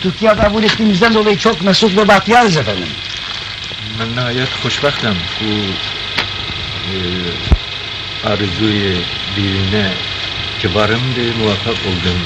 Türkiye'ye kabul ettiğimizden dolayı çok mesut ve bahtiyarız efendim. Ben nihayet hoşbahtim. Bu arzuyu birine kibarımdı, muvaffak oldum.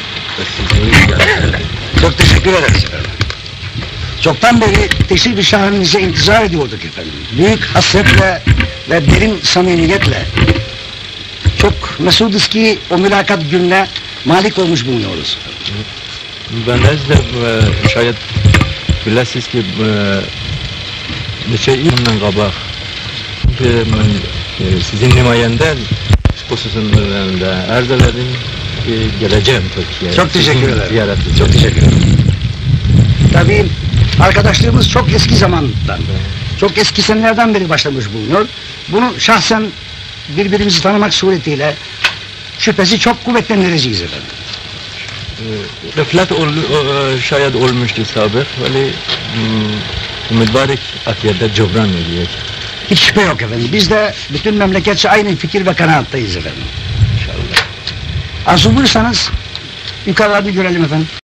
Çok teşekkür ederiz efendim. Çoktan beri teşrif-i şahınıza intizar ediyorduk efendim. Büyük hasretle ve derin samimiyetle. Çok mesuduz ki o mülakat gününe malik olmuş bulunuyoruz. Ben de şayet biləsiz ki neçə ildən qabaq mən sizin nümayəndə hususunda arz elədim ki geleceğim Türkiye'ye. Çok teşekkür ederim. Ziyaret edeceğim. Çok teşekkür ederim. Tabii arkadaşlığımız çok eski zamandan, çok eski senelerden beri başlamış bulunuyor. Bunu şahsen birbirimizi tanımak suretiyle şüphesi çok kuvvetlendireceğiz efendim. Rıflat şayet olmuştu sabır. Böyle mübarek akiyede cebran edecek. Hiç şüphe yok efendim. Biz de bütün memleketçe aynı fikir ve kanaattayız efendim. İnşallah. Arzu buyursanız yukarıda bir görelim efendim.